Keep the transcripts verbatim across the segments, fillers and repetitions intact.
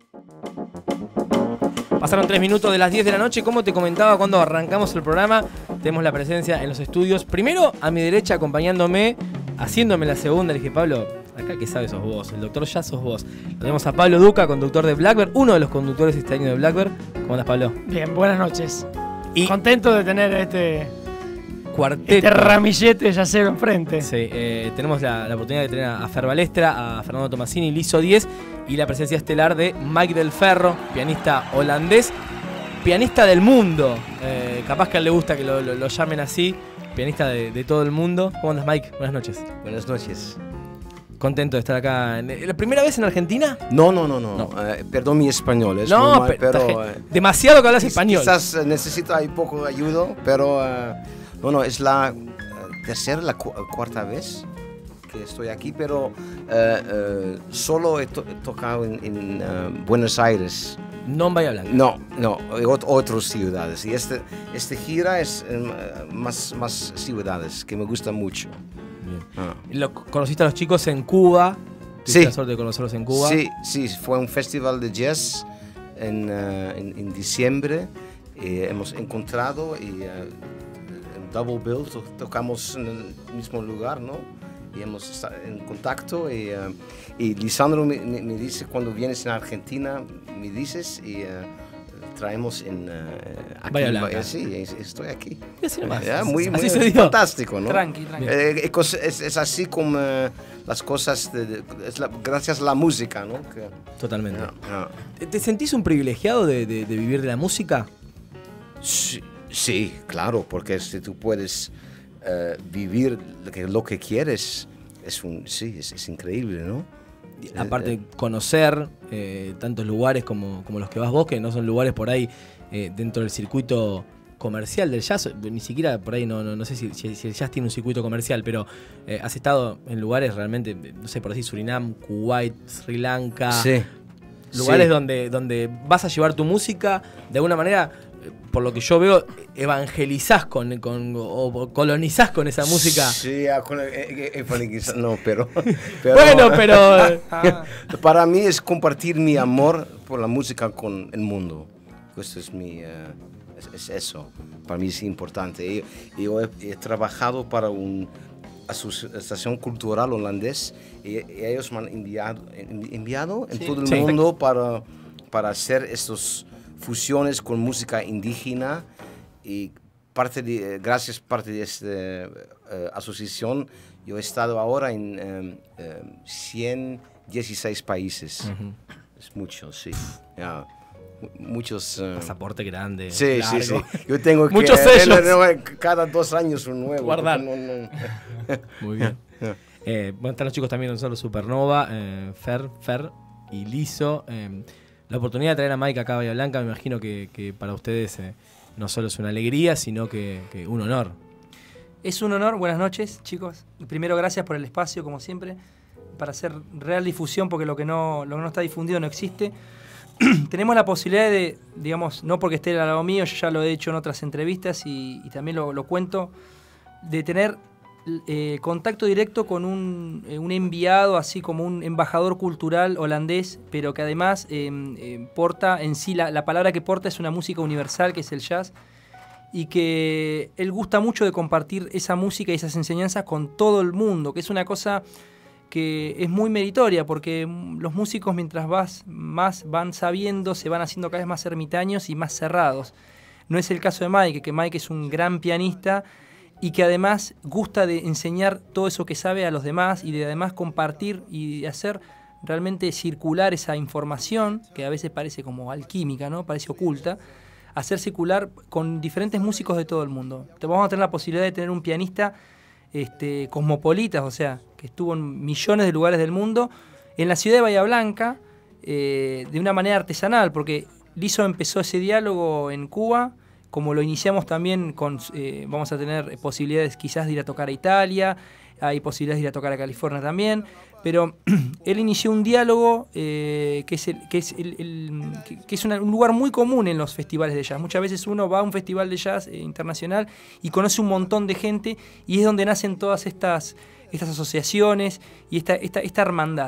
Pasaron tres minutos de las diez de la noche. Como te comentaba cuando arrancamos el programa, tenemos la presencia en los estudios. Primero, a mi derecha, acompañándome, haciéndome la segunda. Le dije, Pablo, acá que sabes sos vos, el doctor ya sos vos. Lo tenemos a Pablo Duca, conductor de Blackbird, uno de los conductores este año de Blackbird. ¿Cómo andas, Pablo? Bien, buenas noches. Y contento de tener este cuarteto, este ramillete yacero enfrente. Sí, eh, tenemos la, la oportunidad de tener a Fer Balestra, a Fernando Tomasini, Liso diez y la presencia estelar de Mike Del Ferro, pianista holandés, pianista del mundo. Eh, capaz que a él le gusta que lo, lo, lo llamen así, pianista de, de todo el mundo. ¿Cómo andas, Mike? Buenas noches. Buenas noches. Contento de estar acá. ¿La primera vez en Argentina? No, no, no, no. no. Eh, perdón mi español. Es no, muy mal, pero, pero eh, demasiado que hablas español. Quizás necesito ahí poco de ayuda, pero eh, no, no, es la uh, tercera, la cu cuarta vez que estoy aquí, pero eh, eh, solo he, to he tocado en, en uh, Buenos Aires. No en Bahía Blanca. No, no, en ot otras ciudades. Y este, este gira es uh, más, más ciudades que me gustan mucho. Ah. ¿Lo conociste a los chicos en Cuba? ¿Tuviste sí. la suerte de conocerlos en Cuba? Sí, sí, fue un festival de jazz en, uh, en, en diciembre. Y hemos encontrado y uh, en Double Bill to tocamos en el mismo lugar, ¿no? Y hemos estado en contacto. Y, uh, y Lisandro me, me, me dice, cuando vienes en Argentina, me dices y... Uh, traemos en uh, aquí, Bahía Blanca. Sí, estoy aquí. Así nomás. Ya, muy, así muy se dio. Fantástico, ¿no? Tranqui, tranqui. Eh, es, es así como uh, las cosas, de, de, es la, gracias a la música, ¿no? Que, Totalmente. yeah, yeah. ¿Te, ¿Te sentís un privilegiado de, de, de vivir de la música? Sí, sí, claro, porque si tú puedes uh, vivir lo que, lo que quieres, es, un, sí, es, es increíble, ¿no? Aparte, eh, conocer eh, tantos lugares como, como los que vas vos, que no son lugares por ahí eh, dentro del circuito comercial del jazz, ni siquiera por ahí, no, no, no sé si, si, si el jazz tiene un circuito comercial, pero eh, has estado en lugares realmente, no sé, por decir Surinam, Kuwait, Sri Lanka, sí, lugares sí. donde, donde vas a llevar tu música, de alguna manera, por lo que yo veo, evangelizás con, con, o colonizás con esa música. Sí, evangelizar, no, pero, pero... Bueno, pero... Para mí es compartir mi amor por la música con el mundo. Esto es mi... Uh, es, es eso. Para mí es importante. Yo, yo he, he trabajado para una asociación cultural holandés y, y ellos me han enviado, enviado en sí. todo el sí. mundo para, para hacer estos... fusiones con música indígena y parte de, gracias parte de esta uh, asociación yo he estado ahora en um, um, ciento dieciséis países. Uh-huh. Es mucho, sí. Yeah. Muchos... Uh, pasaporte grande, sí, largo. Sí, sí. Yo tengo que... Muchos sellos. Cada dos años un nuevo. Guardar. No, no. Muy bien. Yeah. Eh, bueno, están los chicos también, nosotros Supernova, eh, Fer, Fer y Liso. Eh, La oportunidad de traer a Mike acá a Bahía Blanca, me imagino que, que para ustedes eh, no solo es una alegría, sino que, que un honor. Es un honor, buenas noches, chicos. Primero, gracias por el espacio, como siempre, para hacer real difusión, porque lo que no, lo que no está difundido no existe. Tenemos la posibilidad de, digamos, no porque esté al lado mío, yo ya lo he hecho en otras entrevistas y, y también lo, lo cuento, de tener Eh, contacto directo con un, eh, un enviado, así como un embajador cultural holandés, pero que además eh, eh, porta en sí, la, la palabra que porta es una música universal, que es el jazz, y que él gusta mucho de compartir esa música y esas enseñanzas con todo el mundo, que es una cosa que es muy meritoria, porque los músicos mientras vas, más van sabiendo, se van haciendo cada vez más ermitaños y más cerrados. No es el caso de Mike, que Mike es un gran pianista, y que además gusta de enseñar todo eso que sabe a los demás y de además compartir y de hacer realmente circular esa información, que a veces parece como alquímica, ¿no? Parece oculta, hacer circular con diferentes músicos de todo el mundo. Te vamos a tener la posibilidad de tener un pianista este, cosmopolita, o sea, que estuvo en millones de lugares del mundo, en la ciudad de Bahía Blanca, eh, de una manera artesanal, porque Liso empezó ese diálogo en Cuba. Como lo iniciamos también, con, eh, vamos a tener posibilidades quizás de ir a tocar a Italia, hay posibilidades de ir a tocar a California también, pero él inició un diálogo eh, que es, el, que es, el, el, que es una, un lugar muy común en los festivales de jazz. Muchas veces uno va a un festival de jazz eh, internacional y conoce un montón de gente y es donde nacen todas estas, estas asociaciones y esta, esta, esta hermandad.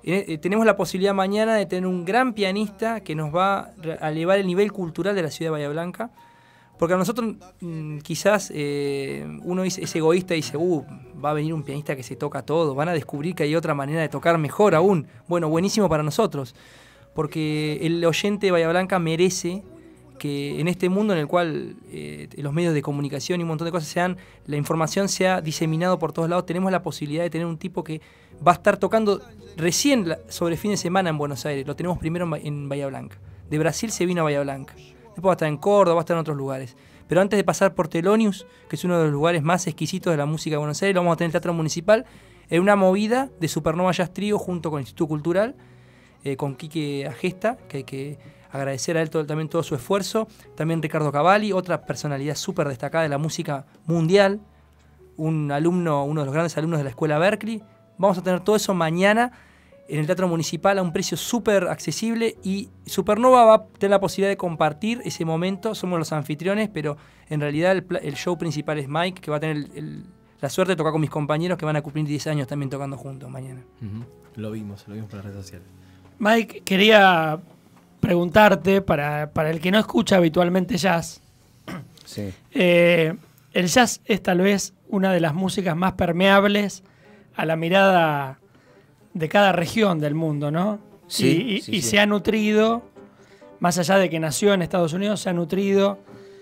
Eh, tenemos la posibilidad mañana de tener un gran pianista que nos va a elevar el nivel cultural de la ciudad de Bahía Blanca, porque a nosotros mmm, quizás eh, uno es, es egoísta y dice, uh, va a venir un pianista que se toca todo, van a descubrir que hay otra manera de tocar mejor aún. Bueno, buenísimo para nosotros, porque el oyente de Bahía Blanca merece que en este mundo en el cual eh, los medios de comunicación y un montón de cosas sean, la información se ha diseminado por todos lados, tenemos la posibilidad de tener un tipo que va a estar tocando recién la, sobre fin de semana en Buenos Aires, lo tenemos primero en, en Bahía Blanca. De Brasil se vino a Bahía Blanca, después va a estar en Córdoba, va a estar en otros lugares. Pero antes de pasar por Telonius, que es uno de los lugares más exquisitos de la música de Buenos Aires, lo vamos a tener en el Teatro Municipal, en una movida de Supernova Jazz Trio junto con el Instituto Cultural, eh, con Quique Agesta, que hay que agradecer a él todo, también todo su esfuerzo. También Ricardo Cavalli, otra personalidad súper destacada de la música mundial, un alumno, uno de los grandes alumnos de la Escuela Berklee. Vamos a tener todo eso mañana en el Teatro Municipal a un precio súper accesible, y Supernova va a tener la posibilidad de compartir ese momento. Somos los anfitriones, pero en realidad el, el show principal es Mike, que va a tener el, el, la suerte de tocar con mis compañeros que van a cumplir diez años también tocando juntos mañana. Uh-huh. Lo vimos, lo vimos por las redes sociales. Mike, quería preguntarte, para, para el que no escucha habitualmente jazz, Sí. eh, el jazz es tal vez una de las músicas más permeables a la mirada de cada región del mundo, ¿no? Sí, y y, sí, y sí. se ha nutrido, más allá de que nació en Estados Unidos, se ha nutrido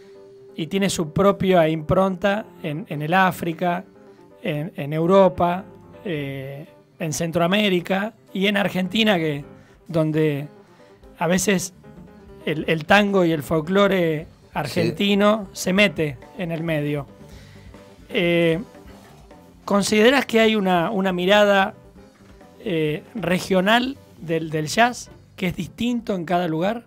y tiene su propia impronta en, en el África, en, en Europa, eh, en Centroamérica y en Argentina, que donde a veces el, el tango y el folclore argentino sí. se mete en el medio. Eh, ¿Consideras que hay una, una mirada eh, regional del, del jazz que es distinto en cada lugar?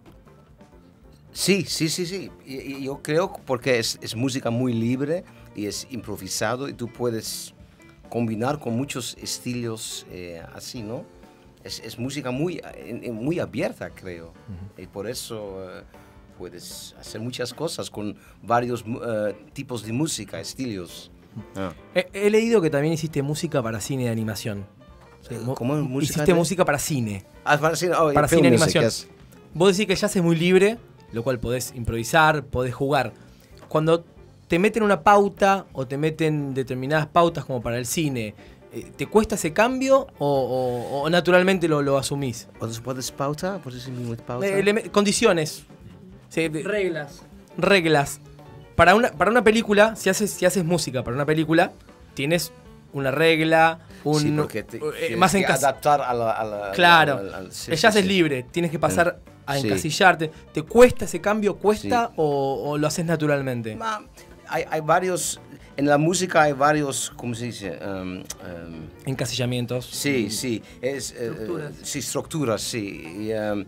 Sí, sí, sí, sí. Y, y yo creo porque es, es música muy libre y es improvisado y tú puedes combinar con muchos estilos eh, así, ¿no? Es, es música muy, muy abierta, creo. Uh-huh. Y por eso uh, puedes hacer muchas cosas con varios uh, tipos de música, estilos. Ah. He, he leído que también hiciste música para cine de animación. Sí, ¿Cómo música? Hiciste de... música para cine. Ah, para cine, oh, para cine de animación. Es... Vos decís que el jazz es muy libre, lo cual podés improvisar, podés jugar. Cuando te meten una pauta o te meten determinadas pautas como para el cine, ¿te cuesta ese cambio o, o, o naturalmente lo, lo asumís? ¿What is pauta? ¿What is pauta? Eh, le, condiciones. Sí, reglas. Reglas. Para una, para una película, si haces, si haces música para una película, tienes una regla, un sí, porque te, eh, más que encas... adaptar a la... A la claro, a la, a la, sí, el jazz sí, es sí. libre, tienes que pasar a sí. encasillarte. ¿Te cuesta ese cambio? ¿Cuesta sí. o, o lo haces naturalmente? Ma, hay, hay varios... En la música hay varios, ¿cómo se dice? Um, um, Encasillamientos. Sí, sí. Es, estructuras. Uh, sí, estructuras, sí. Y, um, uh,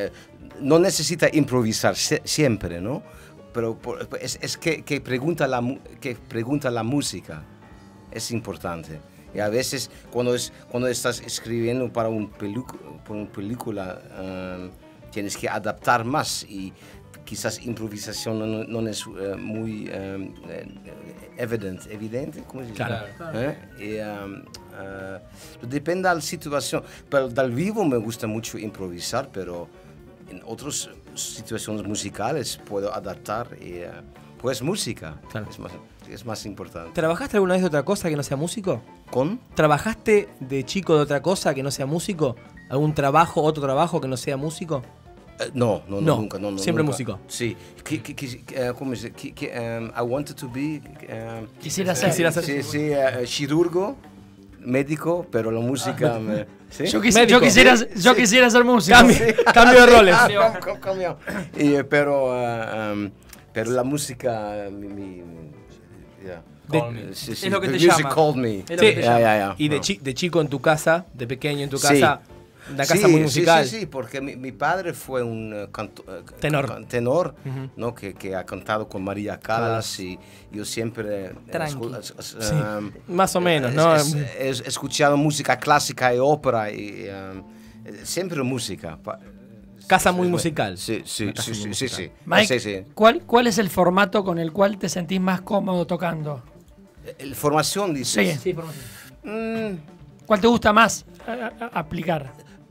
no necesita improvisar se, siempre, ¿no? Pero por, es, es que, que, pregunta la, que pregunta la música. Es importante. Y a veces cuando, es, cuando estás escribiendo para, un pelu, para una película, um, tienes que adaptar más y quizás improvisación no, no es uh, muy um, evident, evidente, ¿cómo se dice? Claro. ¿Eh? Y, um, uh, depende de la situación. Pero del vivo me gusta mucho improvisar, pero en otras situaciones musicales puedo adaptar y uh, pues música claro. es, más, es más importante. ¿Trabajaste alguna vez de otra cosa que no sea músico? ¿Con? ¿Trabajaste de chico de otra cosa que no sea músico? ¿Algún trabajo, otro trabajo que no sea músico? Uh, no, no, no, no, nunca. No, no, siempre nunca. músico. Sí. Que, que, que, uh, ¿Cómo se dice? Que, um, I wanted to be... Um, Quisiera ser. Quisiera ser. Sí, sí, uh, chirurgo, médico, pero la música... Ah, me, ¿sí? Yo, quisi, yo, quisiera, yo sí. quisiera ser músico. Cambio, Sí. cambio de roles. Cambio. Y, pero, uh, um, pero la música... Mi, mi, yeah. De, sí, sí. Es lo que The te music llama. called me. Es lo Sí. que te Ya, llama. ya, ya. Y de, No. chi, de chico en tu casa, de pequeño en tu Sí. casa, una casa sí, muy musical. Sí, sí, sí, porque mi, mi padre fue un uh, canto, uh, Tenor. can, tenor Uh-huh. ¿no? que, que ha cantado con María Callas y yo siempre Tranqui. escu- es- es- Sí, um, más o menos, es- ¿no? es- es- He escuchado música clásica y ópera y um, siempre música. Pa- Casa muy es- musical. Sí, sí, Una casa sí, muy sí, sí, musical. sí. Mike, Sí, sí. ¿cuál, ¿cuál es el formato con el cual te sentís más cómodo tocando? El- Formación, dices. Sí. Sí, por favor. Mm, ¿Cuál te gusta más a, a- a aplicar?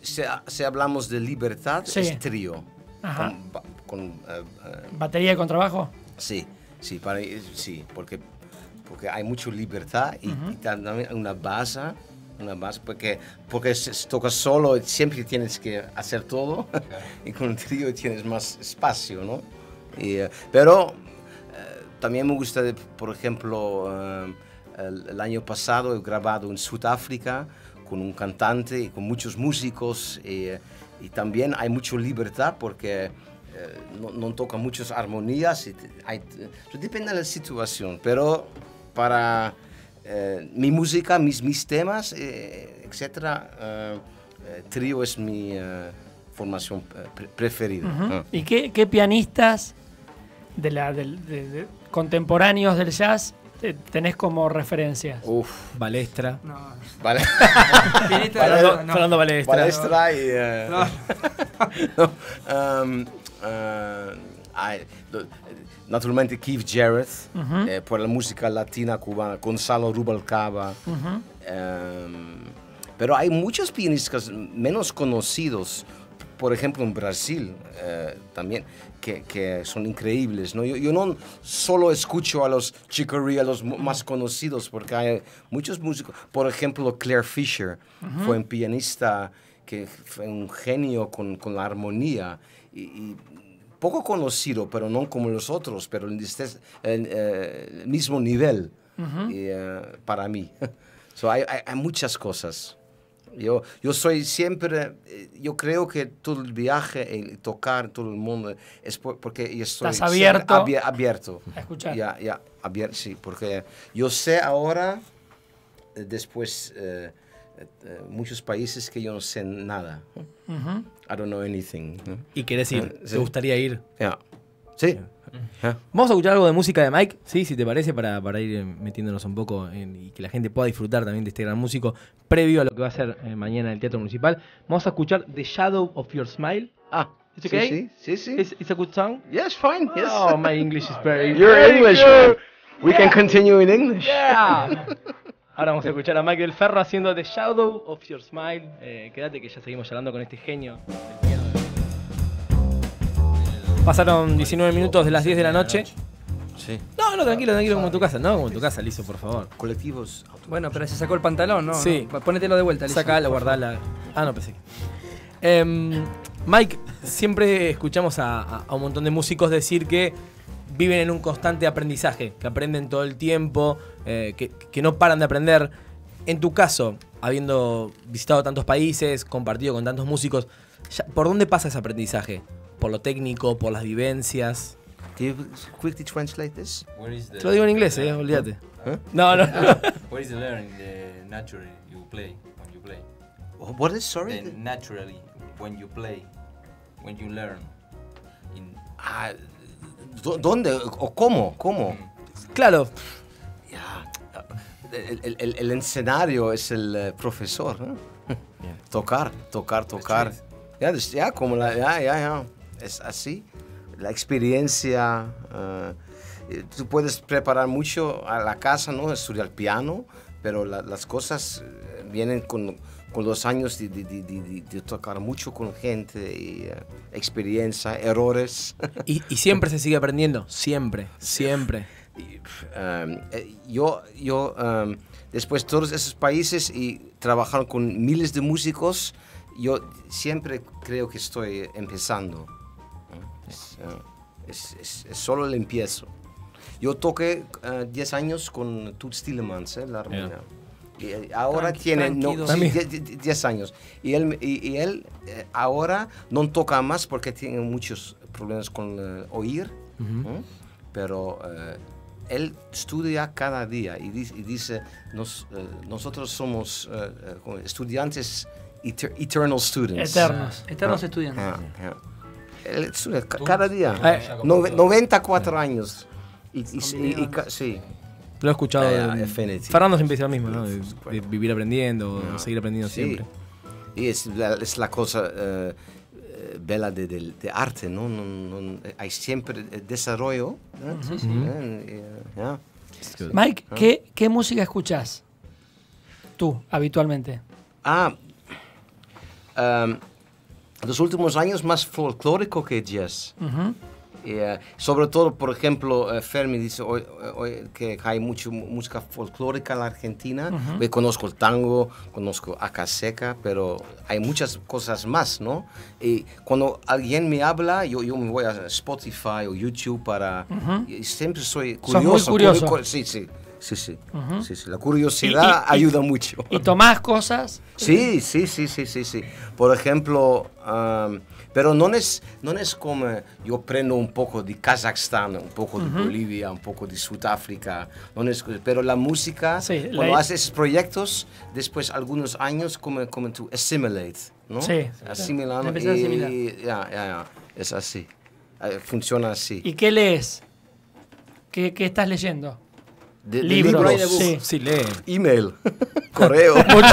si, si hablamos de libertad, Sí. es trío. Ajá. Con, ba- con, eh, eh, ¿Batería y contrabajo? sí, sí, para, sí, porque, porque hay mucha libertad y, y también una base, una base porque, porque si si tocas solo siempre tienes que hacer todo y con el trío tienes más espacio, ¿no? Y, eh, pero eh, también me gusta, de- por ejemplo, eh, el, el año pasado he grabado en Sudáfrica con un cantante y con muchos músicos y, eh, y también hay mucha libertad porque eh, no, no toca muchas armonías, y te- hay, eso depende de la situación, pero para eh, mi música, mis, mis temas, eh, etcétera, eh, eh, trío es mi eh, formación eh, pre- preferida. Ujú. Ah. ¿Y qué, qué pianistas de la, del- de- de- contemporáneos del jazz eh, tenés como referencias? Uf, Balestra. No, vale. pianista, Fernando, no, no. Fernando Balestra. Palestra y... eh, No. no, um, uh, hay- lo- naturalmente Keith Jarrett, Ujú. eh, por la música latina cubana, Gonzalo Rubalcaba. Ujú. Um, pero hay muchos pianistas menos conocidos, por ejemplo en Brasil eh, también, que, que son increíbles, ¿no? Yo, yo no solo escucho a los Chick Corea, a los mu- más conocidos, porque hay muchos músicos. Por ejemplo, Claire Fisher fue un pianista que fue un genio con, con la armonía y, y poco conocido, pero no como los otros, pero en este- en, eh, el mismo nivel y, eh, para mí. So, hay, hay, hay muchas cosas. Yo, yo soy siempre, eh, yo creo que todo el viaje, el tocar todo el mundo, es por- porque yo estoy Estás abierto. abie- abierto. A escuchar. Ya, ya, abierto, sí, porque yo sé ahora, eh, después, eh, eh, eh, muchos países que yo no sé nada. Ujú. I don't know anything. Y querés ir. Sí. ¿Te gustaría ir? Ya. Sí. Ya. Vamos a escuchar algo de música de Mike, sí, si te parece, para, para ir eh, metiéndonos un poco en- y que la gente pueda disfrutar también de este gran músico previo a lo que va a ser eh, mañana en el Teatro Municipal. Vamos a escuchar The Shadow of Your Smile. Ah, It's okay? sí, sí, sí, sí. Is it's a good song? Yes, fine. Yes. Oh, my English is very You're very English. good. man. We can continue in English. Yeah. Ahora vamos a escuchar a Mike del Ferro haciendo The Shadow of Your Smile. Eh, quédate que ya seguimos hablando con este genio del piano. Pasaron diecinueve minutos de las diez de la noche. Sí. No, no, tranquilo, tranquilo, como en tu casa, ¿no? Como en tu casa, Lizo, por favor. Colectivos. Bueno, pero se sacó el pantalón, ¿no? Sí. No, Ponételo de vuelta, Lizo. Sacala, guardala. Ah, no, pensé que. Em, Mike, siempre escuchamos a, a- a un montón de músicos decir que viven en un constante aprendizaje, que aprenden todo el tiempo, eh, que, que no paran de aprender. En tu caso, habiendo visitado tantos países, compartido con tantos músicos, ya- ¿por dónde pasa ese aprendizaje? ¿Por lo técnico, por las vivencias? Can you quickly translate this? Where is the Te lo digo en inglés, eh, olvídate. ¿Eh? No, no, no. Where is the learning the naturally you play when you play? What is, sorry? The naturally when you play, when you learn. In Ah, ¿dó- ¿Dónde? ¿O cómo? ¿Cómo? Claro, Ya, el, el- el- el escenario es el eh, profesor. ¿eh? Tocar, tocar, tocar. Ya, des- ya, como la, ya, ya, ya. Es así. La experiencia. eh, eh, tú puedes preparar mucho a la casa, ¿no? Estudiar piano, pero la- las cosas eh, vienen con, con los años de, de- de- de- de- de tocar mucho con gente, y, eh, experiencia, errores. y, y siempre se sigue aprendiendo, siempre, siempre. Y, um, eh, yo, yo um, después de todos esos países y trabajar con miles de músicos, yo siempre creo que estoy empezando. ¿no? Es, uh, es- es- es solo el empiezo. Yo toqué diez años con Toots Tielemans, eh, la armonía. Y eh, ahora Tranqui- tiene no, tranquilos. sí, diez años. Y él, y, y él eh, ahora no toca más porque tiene muchos problemas con eh, oír. ¿no? Pero eh, él estudia cada día y dice, y dice nos, eh, nosotros somos eh, eh, como estudiantes, eter- eternal students. Eternos. Eternos Ah, estudiantes. ah, ah. Él estudia ca- cada día. Eh, Nove- noventa y cuatro años. Y, y- y- y ca- sí. Lo he escuchado. Ah, de- Affinity. Fernando siempre dice lo mismo, ¿no? De, de vivir aprendiendo, No. seguir aprendiendo Sí. siempre. Y es la, es la cosa eh, eh, bella de, de- de arte, ¿no? No- no- hay siempre eh, desarrollo. ¿no? Eh, eh, ya. Mike, ¿qué, qué música escuchás tú habitualmente? Ah, um, los últimos años más folclórico que jazz. Ujú. Y, eh, sobre todo, por ejemplo, eh, Fermi dice hoy, hoy que hay mucha música folclórica en la Argentina. Ujú. Yo conozco el tango, conozco Acaseca, pero hay muchas cosas más, ¿no? Y cuando alguien me habla, yo, yo me voy a Spotify o YouTube para... Ujú. y siempre soy Sos muy curioso. curioso. cu- cu- sí, sí, sí, sí, Ujú. sí, sí. La curiosidad Y- y- y- ayuda mucho. Y tomás cosas. Sí, sí, sí, sí, sí, sí. Por ejemplo, um, pero no es, no es como yo prendo un poco de Kazajstán, un poco de Ujú. Bolivia, un poco de Sudáfrica, no es, pero la música, Sí, cuando la- haces esos proyectos, después algunos años como, como tú assimilate, ¿no? Sí. Asimilando Empezás a y asimilar. ya, ya, ya, es así, Eh, funciona así. ¿Y qué lees? ¿Qué, qué estás leyendo? De- de Libros. libros, Sí. Sí, lee. email, correo.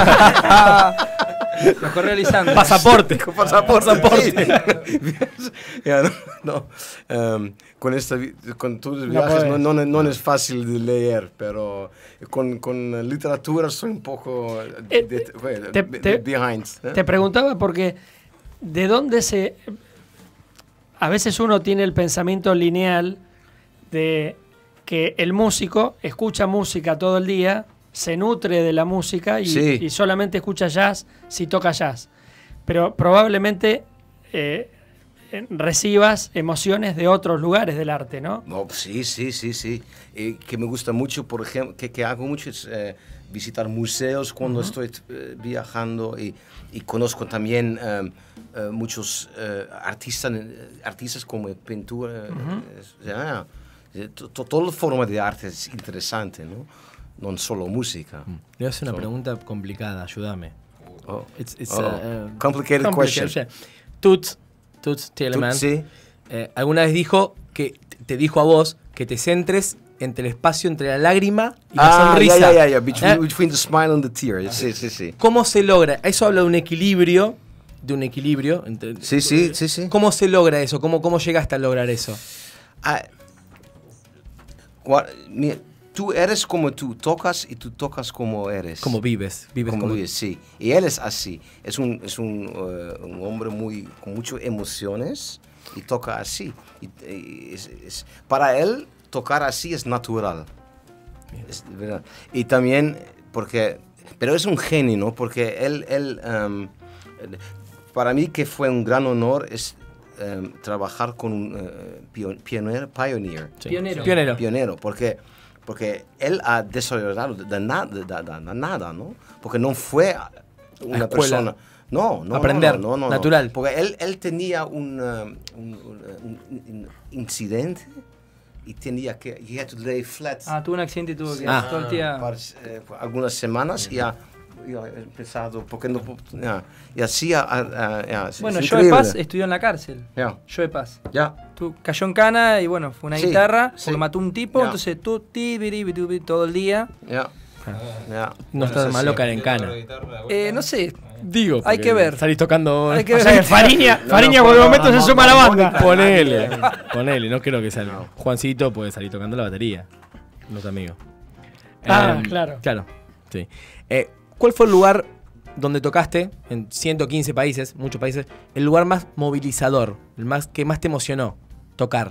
Los correo Lisandro. Pasaporte. Con pasaporte. Sí. Ya, no, no. Em, con, esta, vi- con tus viajes no, puedes. no, no es fácil de leer, pero con, con literatura soy un poco Eh, de- bueno, te- be- te- behind. ¿eh? Te preguntaba porque de dónde se... A veces uno tiene el pensamiento lineal de que el músico escucha música todo el día, se nutre de la música y, Sí. y solamente escucha jazz si toca jazz. Pero probablemente eh, eh, recibas emociones de otros lugares del arte, ¿no? No, sí, sí, sí, sí. Y que me gusta mucho, por ejemplo, que, que hago mucho es eh, visitar museos cuando estoy eh, viajando y, y conozco también eh, eh, muchos eh, artistas, eh, artistas como pintura. eh, ya, eh, to- to- toda forma de arte es interesante, ¿no? No solo música. Le voy a hacer una So- pregunta complicada, ayúdame. Oh. It's, it's Oh. a, uh, Complicated question. complicated. Toots, Toots Tielemans, Tú- sí. eh, alguna vez dijo que te dijo a vos que te centres entre el espacio entre la lágrima y la Ah, sonrisa. ya, ya, ya. Between, ¿Eh? between the smile and the tear. Sí, sí, sí. ¿Cómo se logra? Eso habla de un equilibrio, de un equilibrio. Entre, Sí, sí, sí, sí. ¿Cómo se logra eso? ¿Cómo, cómo llegaste a lograr eso? Ah, gua- mira, tú eres como tú tocas y tú tocas como eres. ¿Cómo vives? Vives Como como, vives, sí. Y él es así. Es un, es un, eh, un hombre muy, con muchas emociones y toca así. Y, y es- es- para él, tocar así es natural. Es verdad. Y también, porque, pero es un genio, ¿no? Porque él, él em, para mí que fue un gran honor es em, trabajar con un eh, pion- pionero, pioneer. Sí. Pionero. Pionero. Pionero, porque, porque él ha desarrollado de, de na- de- de- de nada, ¿no? Porque no fue una escuela. persona... No, no, Aprender, no, no, no, no. natural. Porque él, él tenía un, um, un, un- un- un incidente y tenía que... He had to lay flat Ah, tuvo un accidente y tuvo que Ah. todo el día... para, eh, por algunas semanas y ha, y ha empezado... Porque no, ya, y así... ha- ha- ya, es- Bueno, es Joe increíble. Paz estudió en la cárcel. Ya, Joe Paz. ya. Tú, cayó en cana y bueno, fue una Sí, guitarra sí. porque mató un tipo, Ya. entonces tú ti, biri, biri, biri, todo el día. Ya, ya. No estás malo caer en cana. Eh, no sé, Digo, Hay porque que ver. Salís tocando. Hay que O ver. sea que Fariña, No, Fariña no, por el no, momento no, se no, suma a la no, banda. no, Ponele, ponele, no creo que salga. Juancito puede salir tocando la batería. No es amigo. Ah, Em, claro. Claro, sí. Eh, ¿Cuál fue el lugar donde tocaste, en ciento quince países, muchos países, el lugar más movilizador, el más que más te emocionó tocar?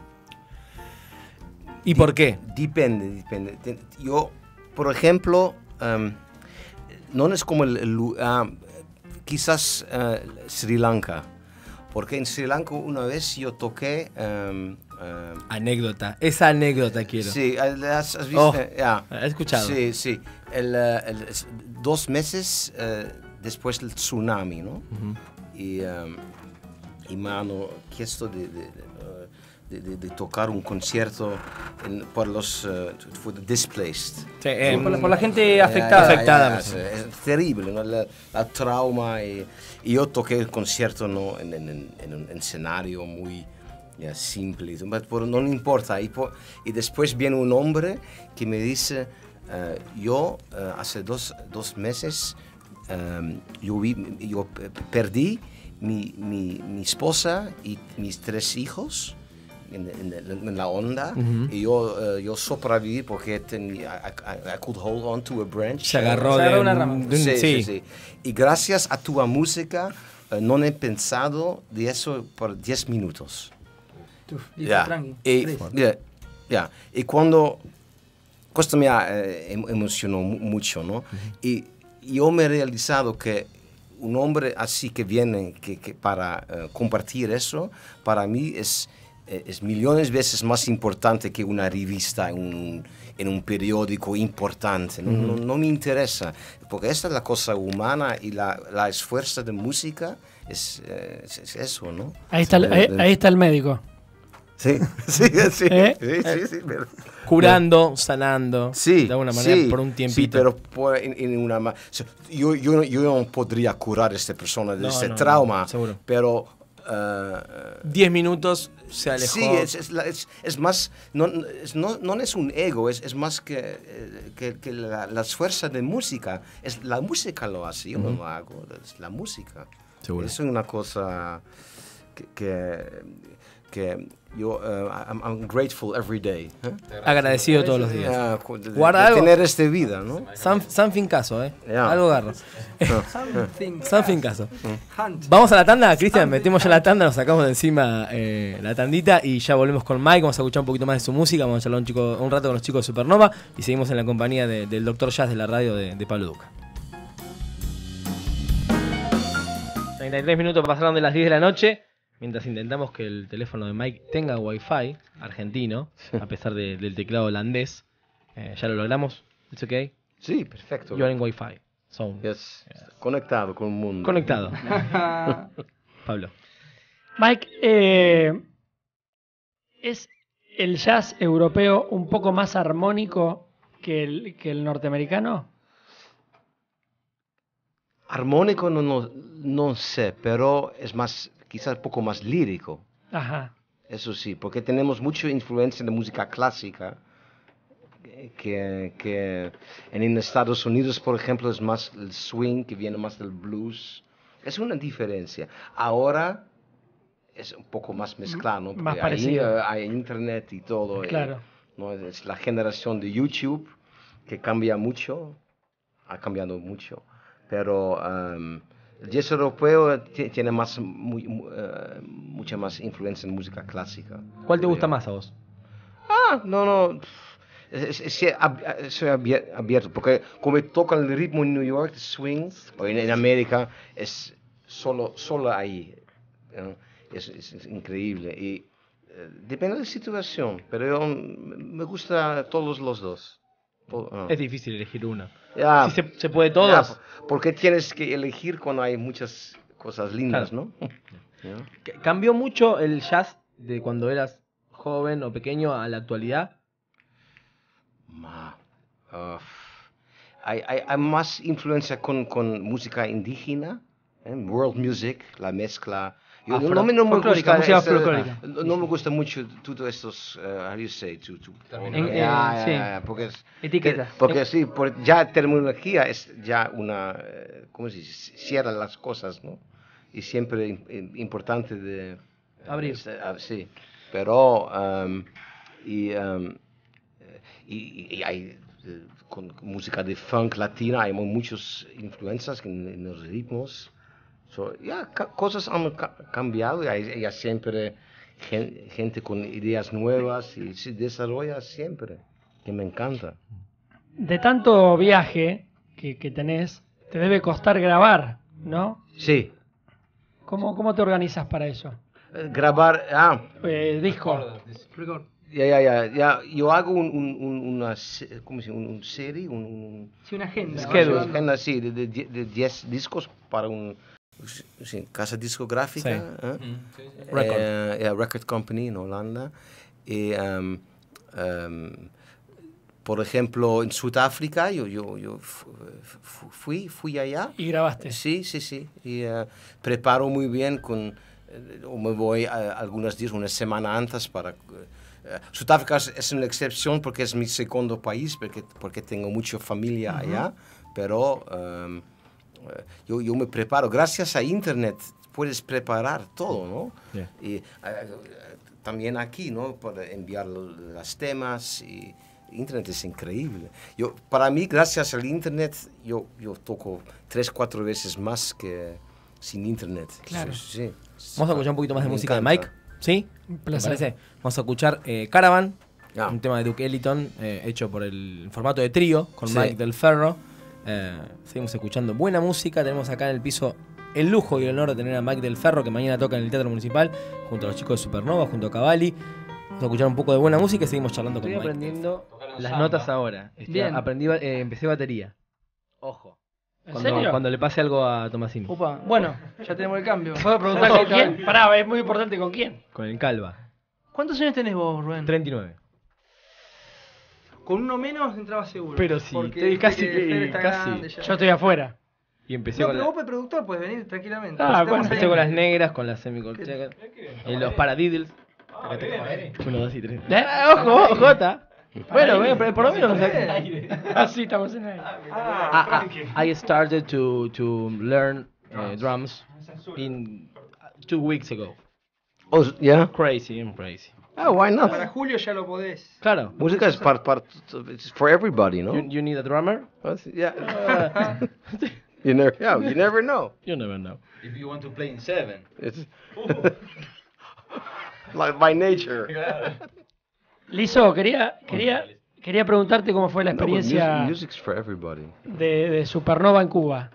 ¿Y por qué? Depende, depende. Te- Yo, por ejemplo, em, no es como el, el lu- ah, quizás eh, Sri Lanka, porque en Sri Lanka una vez yo toqué, em, em, Anécdota, esa anécdota quiero. sí, ¿has, has visto? Oh, Ya. ¿has escuchado? Sí, sí. El, eh, el- es- dos meses eh, después del tsunami, ¿no? Ujú. Y, em, y me han chiesto de, de- de, eh, de- de- de tocar un concierto en- por los eh, for the displaced. Sí, em, por, la, por la gente Ya, afectada. ya, ya, Afectada, ya, pues. es, es terrible, ¿no? La, la trauma. Y, y yo toqué el concierto, ¿no? en, en- en- en un escenario muy ya, simple, pero no le importa. Y, po- y después viene un hombre que me dice, eh, yo eh, hace dos, dos meses em, yo, vi- yo pe- perdí mi, mi, mi esposa y mis tres hijos en, en, en la onda, Ujú. y yo, uh, yo sobreviví porque tenía, I, I, I could hold on to a branch. Se agarró, Se de, agarró una rama. de un- Sí, sí. sí, sí. Y gracias a tu música, uh, no he pensado de eso por diez minutos. Uf, listo, Ya. tranqui. Y, Tres. ya, ya. Y cuando... Esto me ha, eh, em- emocionó mu- mucho, ¿no? Y yo me he realizado que un hombre así que viene que, que para eh, compartir eso, para mí es, eh, es millones de veces más importante que una revista en un, en un periódico importante. No, no, no me interesa, porque esta es la cosa humana y la, la esfuerzo de música es, eh, es, es eso, ¿no? Ahí está, el, ahí, ahí está el médico. Sí, sí, sí, ¿Eh? sí, sí, sí, pero- Curando, sanando, Sí, de alguna manera, sí, por un sí, tiempito. pero por- en, en una ma- so, yo, yo, yo no podría curar a esta persona de No, este no, trauma, no, seguro. pero uh, Diez minutos se alejó. sí, es, es, la- es- es más, no es, no, no es un ego, es, es más que, eh, que, que la, las fuerzas de música, es, la música lo hace, yo no lo hago, es la música. Seguro. Eso es una cosa que, que, que yo, uh, I'm, I'm grateful every day. ¿eh? Agradecido todos los días. Ah, cu- de, Guarda de algo. tener esta vida, ¿no? San, San Fincaso, ¿eh? Ya. Algo agarro. Something San Fincaso. Hunt. Vamos a la tanda, Cristian, metimos ya la tanda, nos sacamos de encima eh, la tandita y ya volvemos con Mike, vamos a escuchar un poquito más de su música, vamos a charlar un, chico, un rato con los chicos de Supernova y seguimos en la compañía de- del doctor Jazz de la radio de, de Pablo Duca. treinta y tres minutos pasaron de las diez de la noche, mientras intentamos que el teléfono de Mike tenga wifi argentino, a pesar de- del teclado holandés. Eh, ya lo logramos, ¿es ok? Sí, perfecto. You're in wifi. Zone. Yes. Conectado con el mundo. Conectado. Pablo. Mike, eh, ¿es el jazz europeo un poco más armónico que el, que el norteamericano? Armónico no, no, no sé, pero es más, quizás un poco más lírico. Ajá. Eso sí, porque tenemos mucha influencia de música clásica, que, que en Estados Unidos, por ejemplo, es más el swing, que viene más del blues. Es una diferencia. Ahora es un poco más mezclado, ¿no? Más Porque parecido. Ahí, eh, hay internet y todo. eh, Claro. ¿no? Es la generación de YouTube que cambia mucho, ha cambiado mucho, pero um, el jazz europeo ti- tiene más, muy, mu- eh, mucha más influencia en música clásica. ¿Cuál te creo gusta yo. más a vos? Ah, no, no. Es- es- es- ab- soy abier- abierto, porque como toca el ritmo en New York, el swing, o en, en América, es solo, solo ahí. ¿no? Es, es- es increíble. Y eh, depende de la situación, pero yo, mm, me gusta todos los dos. To- ah. Es difícil elegir una. Ya, Si se, se puede todos. ya, porque tienes que elegir cuando hay muchas cosas lindas, Claro. ¿no? Ya. C- ¿Cambió mucho el jazz de cuando eras joven o pequeño a la actualidad? Ma, uh, hay, hay, hay más influencia con, con música indígena, ¿eh? World music, la mezcla. Yo, Afro- no, me- no me folclórica, gusta música ese- folclórica. no, no me gusta mucho todos estos, uh, how do you say, to, to- En- eh, Ya, ya, sí. ya, porque, es- Etiqueta. porque sí, por, ya terminología es ya una, eh, ¿cómo se dice? Cierra las cosas, ¿no? Y siempre im- im- importante de... eh, Abrir. es, eh, ah, sí, pero... um, y, um, y, y hay eh, con música de funk latina, hay muchas influencias en, en los ritmos. So, ya, ca- cosas han ca- cambiado y hay, hay siempre gen- gente con ideas nuevas y se desarrolla siempre, que me encanta. De tanto viaje que, que tenés, te debe costar grabar, ¿no? Sí, ¿Cómo, cómo te organizas para eso? eh, grabar, ah, Eh, disco. Record. ya, ya, ya, ya, yo hago un, un, un- una, se- ¿cómo se llama? Un, un serie, un, un Sí, una agenda. Schedule. una agenda así, de, de, de diez discos para un, sí, casa discográfica. Sí. ¿eh? Record. Eh, yeah, record company en Holanda. Y, um, um, por ejemplo, en Sudáfrica, yo, yo, yo fu- fu- fui, fui allá. Y grabaste. Sí, sí, sí. Y eh, preparo muy bien con... eh, o me voy a, algunos días, una semana antes para... eh, Sudáfrica es, es una excepción porque es mi segundo país, porque, porque tengo mucha familia allá, pero um, eh, yo, yo me preparo. Gracias a Internet puedes preparar todo, ¿no? Yeah. Y, eh, también aquí, ¿no? Para enviar los temas y Internet es increíble. Yo, para mí, gracias al Internet, yo, yo toco tres, cuatro veces más que sin Internet. Claro. Sí, sí. Vamos a escuchar un poquito más de Me música encanta. de Mike. ¿Sí? Un ¿Te placer. parece? Vamos a escuchar eh, Caravan, Ah. un tema de Duke Ellington, eh, hecho por el formato de trío, con Sí. Mike Del Ferro. Eh, seguimos escuchando buena música. Tenemos acá en el piso el lujo y el honor de tener a Mike Del Ferro, que mañana toca en el Teatro Municipal, junto a los chicos de Supernova, junto a Cavalli. Vamos a escuchar un poco de buena música y seguimos charlando con Estoy Mike. aprendiendo las samba. notas ahora. Estoy- Bien. Aprendí, ba- eh, empecé batería. Ojo. ¿En Cuando, serio? cuando le pase algo a Tomasini. Upa, bueno, ya tenemos el cambio. ¿Puedo preguntar con quién? Pará, es muy importante con quién. Con el Calva. ¿Cuántos años tenés vos, Rubén? treinta y nueve. Con uno menos entraba seguro. Pero sí, Porque estoy viste casi que que- Fer está casi. grande ya. Yo estoy afuera. Y empecé No, con, pero la- vos, el productor, puedes venir tranquilamente. Ah, Estamos bueno. ahí. empecé con las negras, con las semicolcheas, y los paradiddles. Uno, dos y tres. ¿Eh? ¡Ojo, Jota! Bueno, bueno, pero por lo menos no sé. Así estamos en aire. Ah, ah, I started to, to learn uh, drums in uh, two weeks ago. Oh, yeah? Crazy, I'm crazy. Oh, why not? Para julio ya lo podés. Claro. Música es part, part, it's for everybody, no? You, you need a drummer? Yeah. Uh, You never, yeah, you never know. you never know. If you want to play in seven. It's like by nature. Lizo, quería, quería, quería preguntarte cómo fue la No, but experiencia music, music's for everybody. de, de Supernova en Cuba.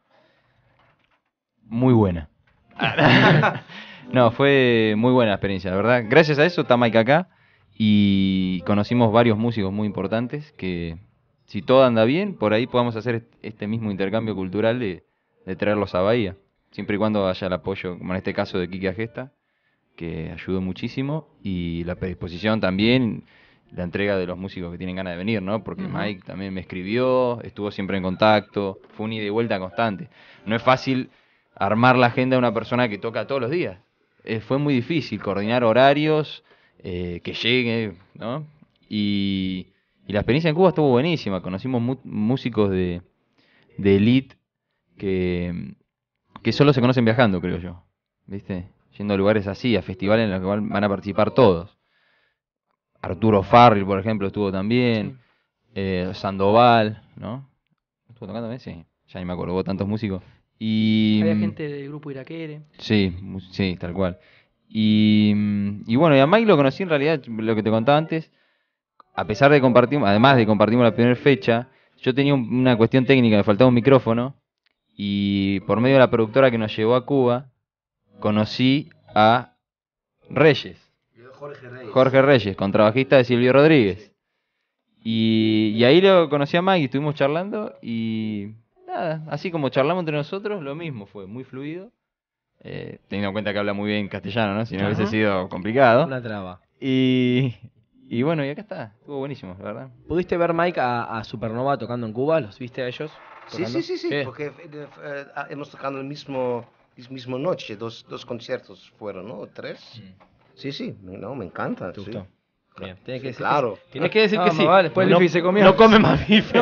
Muy buena. No, fue muy buena la experiencia, la verdad. Gracias a eso está Mike acá y conocimos varios músicos muy importantes que, si todo anda bien, por ahí podamos hacer est- este mismo intercambio cultural de, de traerlos a Bahía. Siempre y cuando haya el apoyo, como en este caso de Kiki Agesta, que ayudó muchísimo, y la predisposición también, la entrega de los músicos que tienen ganas de venir, ¿no? Porque Mike también me escribió, estuvo siempre en contacto, fue un ida y vuelta constante. No es fácil armar la agenda de una persona que toca todos los días. Eh, fue muy difícil coordinar horarios, eh, que llegue, ¿no? Y, y la experiencia en Cuba estuvo buenísima. Conocimos mu- músicos de, de elite que, que solo se conocen viajando, creo yo. ¿Viste? Yendo a lugares así, a festivales en los que van van a participar todos. Arturo Farrell, por ejemplo, estuvo también. Eh, Sandoval, ¿no? ¿Estuvo tocando también? Sí. Ya ni me acuerdo, hubo tantos músicos. Y... Había gente del grupo Iraquere. Sí, mu- sí, tal cual. Y, mm, y bueno, y a Mike lo conocí en realidad, lo que te contaba antes, a pesar de compartir, además de compartimos la primera fecha, yo tenía un- una cuestión técnica, me faltaba un micrófono, y por medio de la productora que nos llevó a Cuba, conocí a Reyes, Jorge Reyes. Jorge Reyes, contrabajista de Silvio Rodríguez. Y, y ahí lo conocí a Mike y estuvimos charlando y nada, así como charlamos entre nosotros, lo mismo, fue muy fluido. Eh, teniendo en cuenta que habla muy bien castellano, ¿no? Si no hubiese Ajá. sido complicado. Una traba. Y, y bueno, y acá está, estuvo buenísimo, la verdad. ¿Pudiste ver, Mike, a, a Supernova tocando en Cuba? ¿Los viste a ellos? Sí, tocando? sí, sí, sí, ¿Qué? porque eh, eh, ah, hemos tocado el mismo, el mismo noche, dos, dos conciertos fueron, ¿no? ¿Tres? Sí, sí, no, me encanta. ¿Te sí. gustó? Bien, tienes que Sí, decir claro. que, tienes que, decir Ah, que más sí. vale, después el no, bife se comió. No come más bife.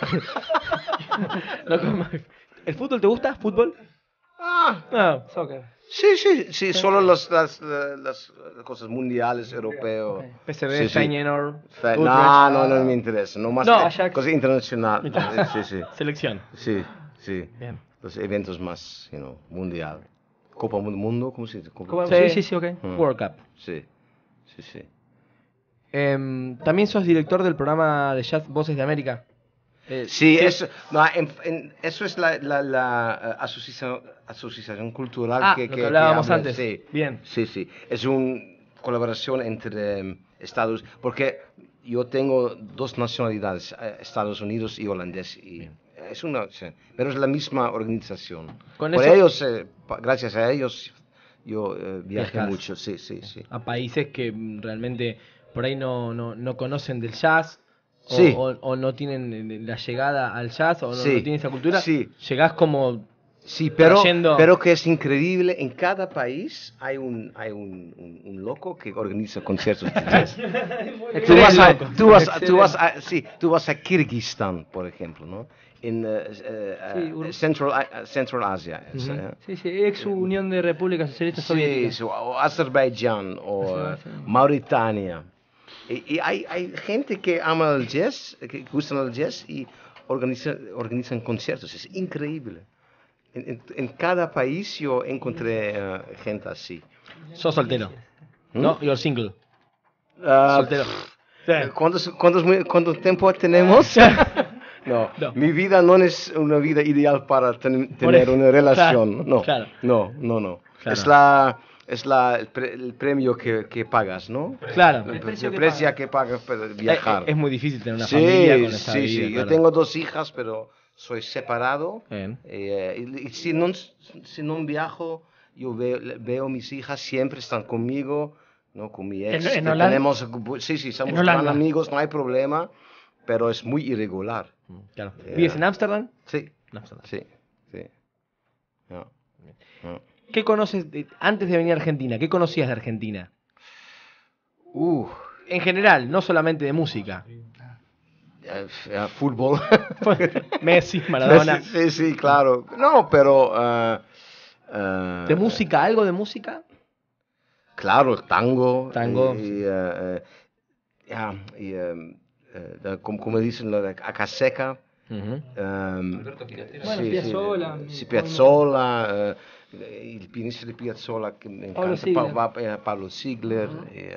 No come más bife. ¿El fútbol te gusta? ¿Fútbol? Ah, No. Soccer. sí, sí, sí, solo los, las, las, las cosas mundiales, europeos. P S V, Sí, sí. Feyenoord, Fe- Utrecht. No, no, no me interesa, no más No, que Ajax. cosa internacional. Eh, Sí, sí, Selección. sí, sí. Bien. Los eventos más, you know, mundial. Copa del Mundo, ¿cómo se dice? Copa- ¿Cómo- Sí. Sí, sí, sí, ok. Mm. World Cup. Sí, sí, sí. Em, También sos director del programa de jazz Voces de América. Eh, Sí, eso, no, en- en- eso es la, la, la eh, asociación, asociación cultural Ah, que, lo que, que hablábamos habla, antes. Sí, Bien. sí, sí. Es una colaboración entre em, Estados, porque yo tengo dos nacionalidades, eh, Estados Unidos y holandés. Y es una, sí, pero es la misma organización. Con Por eso- ellos, eh, pa- gracias a ellos, yo eh, viajé Viajás. mucho, sí, sí, sí. A países que mm, realmente por ahí no, no, no conocen del jazz. O, Sí. o, o no tienen eh, la llegada al jazz o no, Sí. no tienen esa cultura. Sí. Llegás como Sí, pero, Trayendo- pero que es increíble, en cada país hay un, hay un, un, un loco que organiza conciertos de jazz. tú, vas a, tú, vas, a- tú, vas a, sí, tú vas a Kirguistán, por ejemplo, ¿no? en eh, eh, Sí, eh, Ur- Central, uh, Central Asia. es, Ujú. eh. Sí, sí, ex Unión de Repúblicas Socialistas Sí, Soviéticas. sí, o Azerbaiyán o eh, Azerbaiyán. Mauritania. Y, y hay, hay gente que ama el jazz, que gusta el jazz y organiza, organizan conciertos. Es increíble. En, en- en cada país yo encontré eh, gente así. Sos soltero. ¿No? You're single. Ah, Soltero. Eh, ¿Cuántos, cuántos, mu- ¿Cuánto tiempo tenemos? No, No. mi vida no es una vida ideal para ten- Por tener eso, una relación. claro, no, claro. no, no, no. Claro. Es, la, es la, el, pre- el premio que, que pagas, ¿no? Claro. El, precio que precio pagas. que pagas para Es, viajar. es muy difícil tener una sí, familia con esa sí, vida, sí. claro. Yo tengo dos hijas, pero soy separado. Bien. Eh, y, y si, no, si no viajo, yo veo, veo mis hijas, siempre están conmigo, ¿no? Con mi ex. ¿En- en que Holanda? tenemos, sí, sí, somos ¿En Holanda? gran amigos, no hay problema, pero es muy irregular. Claro. Eh, ¿Vives en Ámsterdam? Sí, En Ámsterdam. sí, sí. No, no. ¿Qué conoces de- antes de venir a Argentina? ¿Qué conocías de Argentina? Uh, En general, no solamente de música. eh, eh, fútbol. Messi, Maradona. Sí, sí, claro. No, pero... eh, eh, ¿De música? ¿Algo de música? Claro, tango. Tango. Y, y, eh, eh, ja, y, eh, eh, de- como, como dicen, lo de acá seca. Ujú. Um, Alberto Piratera. Bueno, sí, Piazzolla, sí, sí, mi- Piazzolla, eh, el pianista de Piazzolla que me Pablo encanta, Pa- Ziegler. Pa- eh, Pablo Ziegler. eh,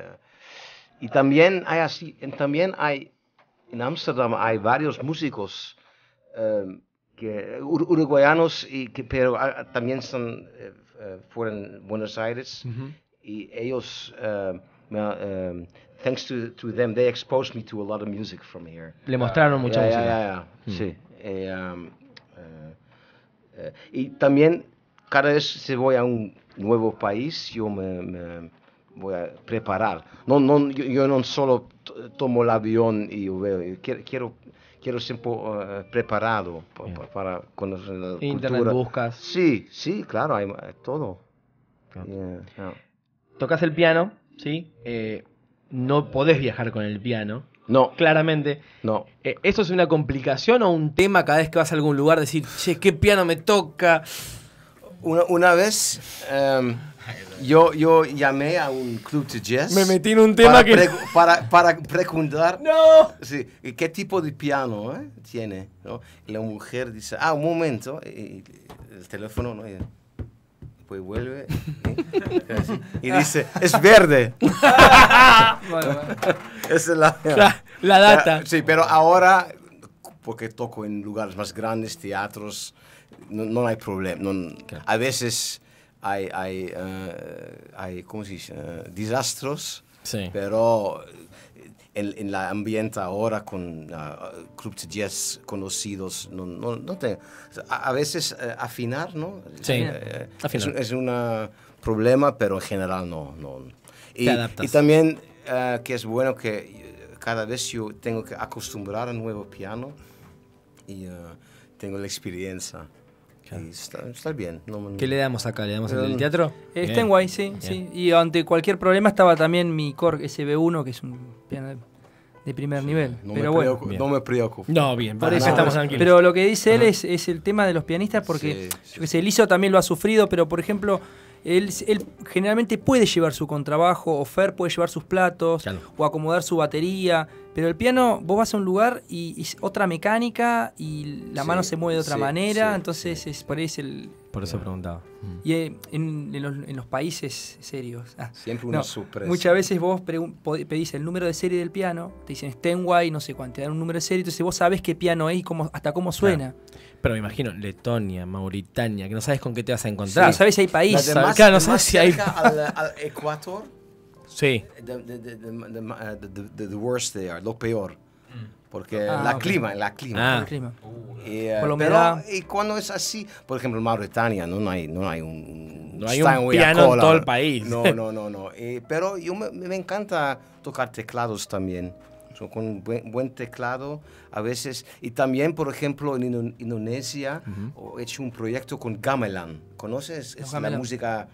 y también hay así, en- también hay, en Ámsterdam hay varios músicos um, que, ur- uruguayanos, y que, pero ah, también están eh, eh, fuera en Buenos Aires. Ujú. Y ellos, uh, me, um, thanks to, to them, they exposed me to a lot of music from here. Le mostraron mucha Ya, música. ya, ya, ya. Mm. Sí. Eh, um, eh, eh, y también, cada vez que voy a un nuevo país, yo me, me voy a preparar. No, no, yo, yo no solo t- tomo el avión y yo veo, yo quiero, quiero, quiero siempre eh, preparado pa- Bien. pa- para conocer la Internet cultura. buscas. Sí, sí, claro, hay, hay todo. Claro. Yeah, yeah. Tocas el piano, ¿sí? Eh, no podés viajar con el piano, No, claramente. no. Eh, ¿Eso es una complicación o un tema cada vez que vas a algún lugar? Decir, che, ¿qué piano me toca? Una, una vez em, yo, yo llamé a un club de jazz. Me metí en un tema para, que- pregu- para, para preguntar ¡No! sí, qué tipo de piano eh, tiene. ¿No? Y la mujer dice, ah, un momento. Y, y el teléfono, ¿no? Y después vuelve y, y dice, es verde. Bueno, bueno. Esa es la, La, la data. Sí, pero ahora, porque toco en lugares más grandes, teatros, no, no hay problema. no- A veces hay, hay, eh, hay ¿cómo se dice? Eh, desastres, Sí. pero en, en el ambiente ahora con uh, clubes de jazz conocidos, no, no, no te- a, a veces eh, afinar, ¿no? Sí, Eh, afinar. Es, un- es un problema, pero en general no. no. Y, Te adaptas. y también eh, que es bueno que eh, cada vez yo tengo que acostumbrar a un nuevo piano y eh, tengo la experiencia. Y está, está bien. No, me- ¿Qué le damos acá? ¿Le damos el Mm. del teatro? Eh, Bien. Está en guay, sí, sí. Y ante cualquier problema estaba también mi Korg S B uno, que es un piano de, de primer nivel. no, pero me bueno. preocupo, Bien. no me preocupo. No, bien, Por para eso, acá estamos pero- tranquilos. pero lo que dice él es, es el tema de los pianistas, porque Sí, yo que sé, Lizo también lo ha sufrido, pero por ejemplo, él, él generalmente puede llevar su contrabajo, o Fer puede llevar sus platos, Claro. o acomodar su batería, pero el piano, vos vas a un lugar y, y es otra mecánica y la Sí, mano se mueve de otra sí, manera, sí, entonces sí. es por ahí es el... Por eso preguntaba. Mm. Y eh, en, en los, en los países serios. ah, Siempre una no, sorpresa. muchas veces vos pregun- pod- pedís el número de serie del piano, te dicen Steinway, no sé cuánto, te dan un número de serie, entonces vos sabés qué piano es y cómo, hasta cómo suena. Pero me imagino, Letonia, Mauritania, que no sabes con qué te vas a No encontrar. sabés si hay La país. de Sabe- más, claro, no de sé más si hay- cerca al, al Ecuador, Sí. the, the, the, the, the, uh, the- the- the worst they are, lo peor. Porque Ah, la ok. clima, la clima. Ah. El clima. Y, eh, Por la pero, humedad. y cuando es así, por ejemplo, en Mauritania no hay, no hay un, No hay un Steinway a piano en cola. todo el país. No, no, no, no. Eh, pero yo me, me encanta tocar teclados también. So, con un buen, buen teclado a veces. Y también, por ejemplo, en Indo- Indonesia he hecho un proyecto con gamelan. ¿Conoces? Es la gamelan. música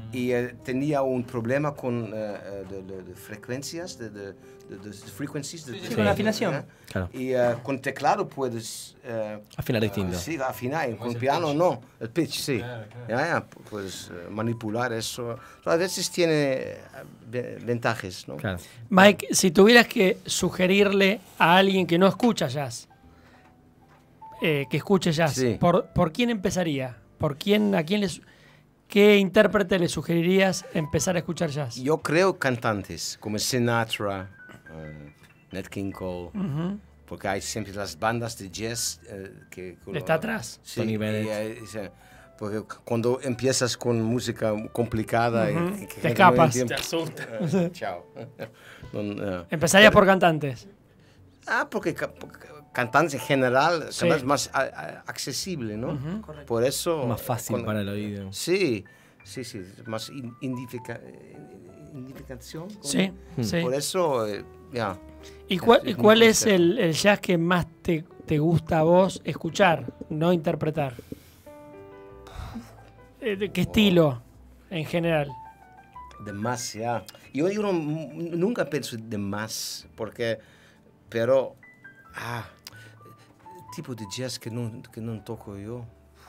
y eh, tenía un problema con eh, de, de, de frecuencias, de, de, de, de frequencies, de, Sí, con la afinación. ¿eh? Claro. Y eh, con teclado puedes eh, Afinar distinto. sí, afinar, con piano no, el pitch sí. Ya, ya, puedes eh, manipular eso. A veces tiene eh, ve- ventajas, ¿no? Claro. Mike, si tuvieras que sugerirle a alguien que no escucha jazz, eh, que escuche jazz, Sí. ¿por, ¿por quién empezaría? ¿Por quién, a quién le, su- ¿Qué intérprete le sugerirías empezar a escuchar jazz? Yo creo cantantes como Sinatra, eh, Nat King Cole, Ujú. porque hay siempre las bandas de jazz eh, que... Está atrás. Sí, Tony y, Bennett. eh, o sea, porque cuando empiezas con música complicada... Ujú. y- y que Te gente no escapas. entiende, Te asusta. eh, chao. No, eh. Empezarías por cantantes. Ah, porque ca- porque cantantes en general Sí. cantantes más a- a- accesible, ¿no? Ujú. Por eso... Más fácil con- para el oído. Sí, sí, sí, más in- indifica- eh, indicación. ¿cómo? Sí, Hmm. sí. Por eso, eh, ya. ¿Y cuál, es y mi cuál es consejo. el, el jazz que más te, te gusta a vos escuchar, no interpretar? Eh, ¿de ¿Qué estilo en general? De más, ya. Yo, yo no- nunca pienso de más, porque, pero, ah, tipo de jazz que no, que no toco yo.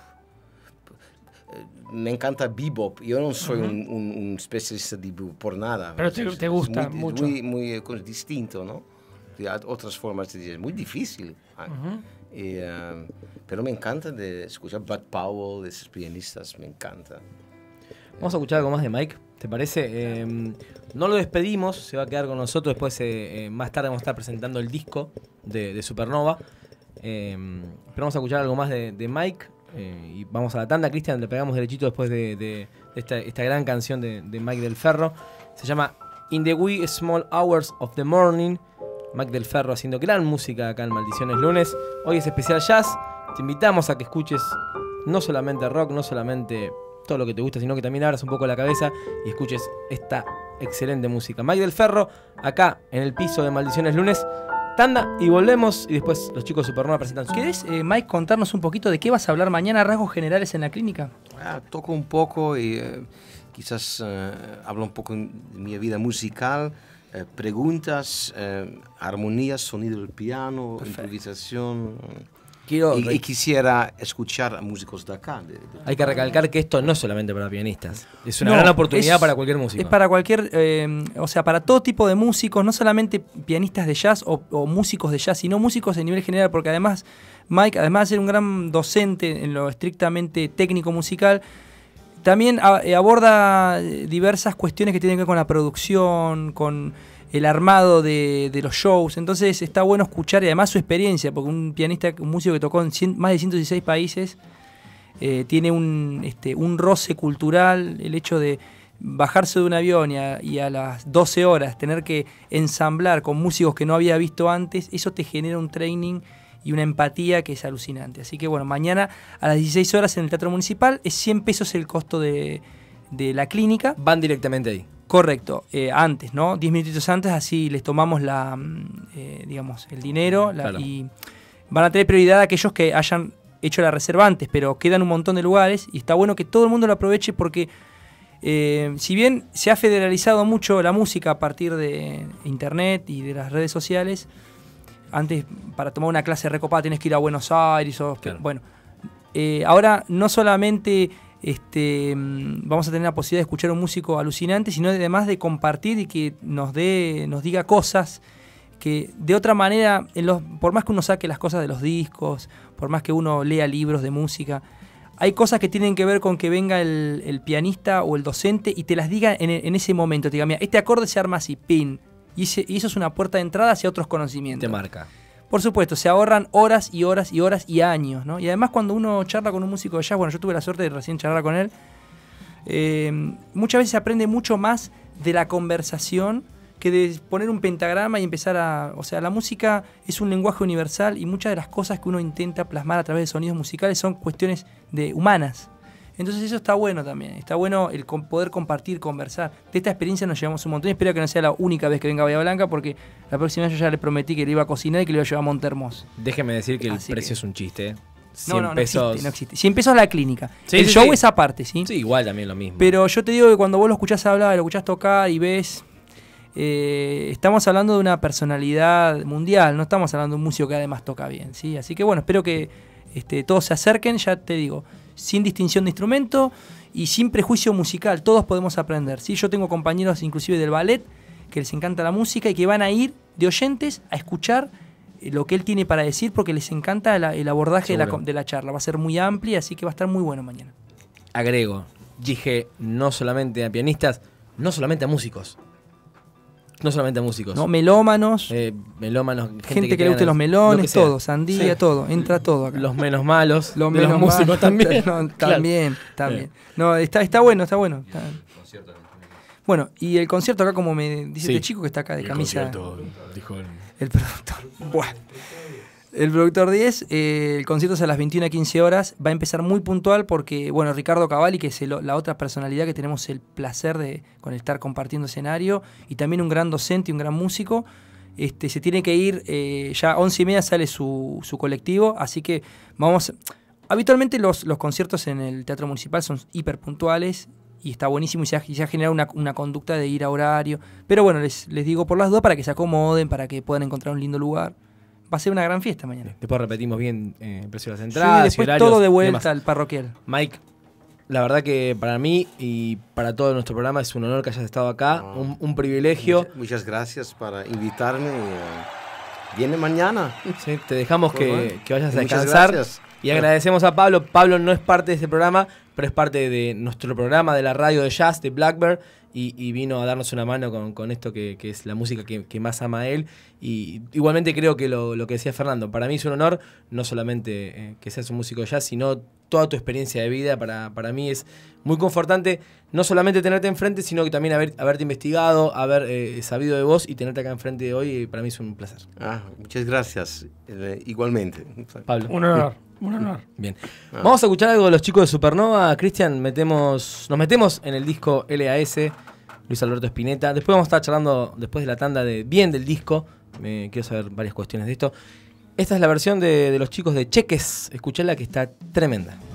Eh, Me encanta bebop. Yo no soy un, un- un especialista de bebop por nada. Pero te- Es- te es gusta muy, mucho. Muy, muy eh, cosa distinto, ¿no? De a- otras formas de jazz. Muy difícil. ah. Ujú. Y, eh, pero me encanta de escuchar Bud Powell, de esos pianistas, me encanta. Vamos a escuchar algo más de Mike, ¿te parece? Eh, no lo despedimos, se va a quedar con nosotros. Después, eh, eh, más tarde, vamos a estar presentando el disco de, de Supernova. Eh, pero vamos a escuchar algo más de, de Mike. eh, y vamos a la tanda. Cristian, le pegamos derechito después de, de- de esta, esta gran canción de, de Mike del Ferro. Se llama In the Wee Small Hours of the Morning. Mike del Ferro haciendo gran música acá en Maldiciones Lunes. Hoy es especial jazz. Te invitamos a que escuches no solamente rock, no solamente todo lo que te gusta, sino que también abras un poco la cabeza y escuches esta excelente música. Mike del Ferro, acá en el piso de Maldiciones Lunes. Tanda y volvemos. Y después los chicos de Supernova presentan su... ¿Querés, eh, Mike, contarnos un poquito de qué vas a hablar mañana, rasgos generales en la clínica? Ah, toco un poco y eh, quizás eh, hablo un poco de mi vida musical, eh, preguntas, eh, armonías, sonido del piano, improvisación. Quiero Y, re- y quisiera escuchar a músicos de acá. de- de- Hay que recalcar que esto no es solamente para pianistas. Es una No, gran oportunidad es- para cualquier músico. Es para cualquier, eh, o sea, para todo tipo de músicos, no solamente pianistas de jazz o, o músicos de jazz, sino músicos a nivel general, porque además Mike, además de ser un gran docente en lo estrictamente técnico musical, también a- eh, aborda eh, diversas cuestiones que tienen que ver con la producción, con el armado de, de los shows. Entonces está bueno escuchar y además su experiencia, porque un pianista, un músico que tocó en cien- más de ciento dieciséis países, eh, tiene un, este, un roce cultural, el hecho de bajarse de un avión y a, y a las doce horas tener que ensamblar con músicos que no había visto antes, eso te genera un training y una empatía que es alucinante. Así que bueno, mañana a las dieciséis horas en el Teatro Municipal es cien pesos el costo de, de la clínica. Van directamente ahí. Correcto, eh, antes, ¿no? Diez minutitos antes, así les tomamos la, mm, eh, digamos, el dinero la- Claro. y van a tener prioridad a aquellos que hayan hecho la reserva antes, pero quedan un montón de lugares y está bueno que todo el mundo lo aproveche porque eh, si bien se ha federalizado mucho la música a partir de internet y de las redes sociales, antes para tomar una clase recopada tienes que ir a Buenos Aires, o, Claro. bueno, eh, ahora no solamente este, mm, vamos a tener la posibilidad de escuchar a un músico alucinante, sino además de compartir y que nos dé, nos diga cosas que de otra manera, en los, por más que uno saque las cosas de los discos, por más que uno lea libros de música, hay cosas que tienen que ver con que venga el, el pianista o el docente y te las diga en, en ese momento. Te diga, mira, este acorde se arma así, pin. Y, ese- y eso es una puerta de entrada hacia otros conocimientos. Te marca. Por supuesto, se ahorran horas y horas y horas y años, ¿no? Y además cuando uno charla con un músico de jazz, bueno, yo tuve la suerte de recién charlar con él, eh, muchas veces se aprende mucho más de la conversación que de poner un pentagrama y empezar a... O sea, la música es un lenguaje universal y muchas de las cosas que uno intenta plasmar a través de sonidos musicales son cuestiones de humanas. Entonces eso está bueno también, está bueno el com- poder compartir, conversar. De esta experiencia nos llevamos un montón y espero que no sea la única vez que venga a Bahía Blanca porque la próxima vez yo ya le prometí que le iba a cocinar y que le iba a llevar a Montermos. Déjeme decir que el Así precio que- es un chiste. ¿eh? cien no, no, no pesos. existe, no existe. cien pesos la clínica. Sí, el sí, show sí. es aparte, ¿sí? Sí, igual también lo mismo. Pero yo te digo que cuando vos lo escuchás hablar, lo escuchás tocar y ves... Eh, estamos hablando de una personalidad mundial, no estamos hablando de un músico que además toca bien, ¿sí? Así que bueno, espero que este, todos se acerquen, ya te digo, sin distinción de instrumento y sin prejuicio musical, todos podemos aprender, ¿sí? Yo tengo compañeros inclusive del ballet que les encanta la música y que van a ir de oyentes a escuchar lo que él tiene para decir porque les encanta la, el abordaje de la, de la charla, va a ser muy amplia, así que va a estar muy bueno mañana. Agrego, dije no solamente a pianistas, no solamente a músicos. No solamente a músicos. No, melómanos, eh, melómanos, gente, gente que, que le gusten los melones, sea. todo, sandía, Sí. todo, entra todo acá. Los menos malos, Los de menos los músicos malos, también. no, Claro. también, también. No, está, está bueno, está bueno. Está... Bueno, y el concierto acá, como me dice Sí. este chico que está acá de El camisa. concierto, dijo él. El productor. Buah. El productor diez, eh, el concierto es a las veintiuna a quince horas. Va a empezar muy puntual porque, bueno, Ricardo Cavalli, que es el- la otra personalidad que tenemos el placer de con estar compartiendo escenario, y también un gran docente y un gran músico, este, se tiene que ir, eh, ya once y media sale su, su colectivo, así que vamos... Habitualmente los, los conciertos en el Teatro Municipal son hiper puntuales y está buenísimo y se ha, y se ha generado una, una conducta de ir a horario. Pero bueno, les, les digo por las dos para que se acomoden, para que puedan encontrar un lindo lugar. Va a ser una gran fiesta mañana. Después repetimos bien eh, el precio de las Sí, entradas. y después horarios todo de y vuelta demás. al parroquial. Mike, la verdad que para mí y para todo nuestro programa es un honor que hayas estado acá, Ah. un, un privilegio. Muchas, muchas gracias por invitarme. y, eh, viene mañana. Sí, te dejamos Pues que, bueno, que vayas a muchas descansar. gracias. Y agradecemos a Pablo. Pablo no es parte de este programa, pero es parte de nuestro programa de la radio de jazz de Blackbird. Y, y vino a darnos una mano con, con esto que, que es la música que, que más ama él. Y igualmente creo que lo, lo que decía Fernando, para mí es un honor no solamente eh, que seas un músico de jazz, sino toda tu experiencia de vida. Para, para mí es muy confortante no solamente tenerte enfrente, sino que también haber, haberte investigado, haber eh, sabido de vos y tenerte acá enfrente de hoy. Para mí es un placer. Ah, muchas gracias. Eh, igualmente. Pablo. Un honor, un honor. Bien. Vamos a escuchar algo de los chicos de Supernova. Cristian, metemos, nos metemos en el disco L A S, Luis Alberto Spinetta. Después vamos a estar charlando, después de la tanda, de bien del disco. Me quiero saber varias cuestiones de esto. Esta es la versión de, de los chicos de Cheques. Escuchala que está tremenda.